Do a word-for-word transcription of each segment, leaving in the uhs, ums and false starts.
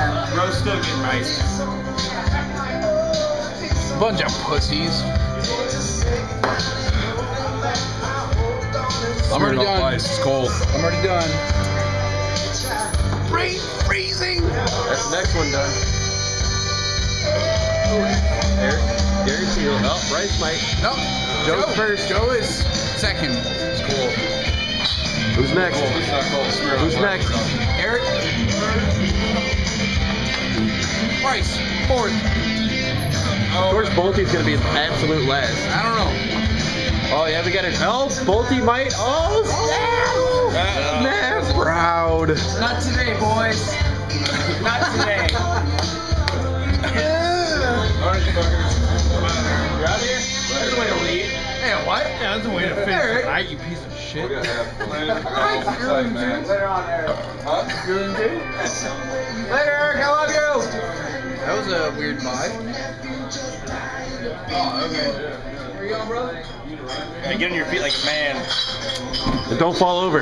Bro's still getting iced. Bunch of pussies. I'm already done. Ice. It's cold. I'm already done. Rain freezing. That's the next one done. Eric, Gary's here. Oh, Bryce might. Nope. Joe's Joe. first. Joe is second. It's cold. Who's next? Cold. It's not cold. Smirnoff. Who's next? Eric. Bryce. Fourth. Of course, Bolty's gonna be absolute last. I don't know. Oh yeah, we got it. Oh, Bolty might. Oh, snap! Snap! Proud. Not today, boys. Not today. Orange fuckers. You out here? That's the way to lead. Hey, what? Yeah, that's the way to finish Eric. tonight, you piece of We're shit. gonna have plans. We're gonna have site, man. Later on, Eric. Huh? Later, Eric. I love you. That was a weird vibe. Oh, okay. Where you going, brother? Hey, get on your feet like a man. And don't fall over.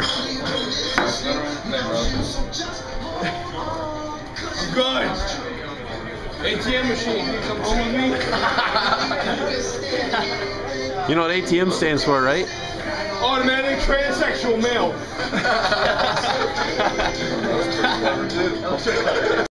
Good. A T M machine. Can you come home with me? You know what A T M stands for, right? Automatic transsexual male. That was pretty clever, too.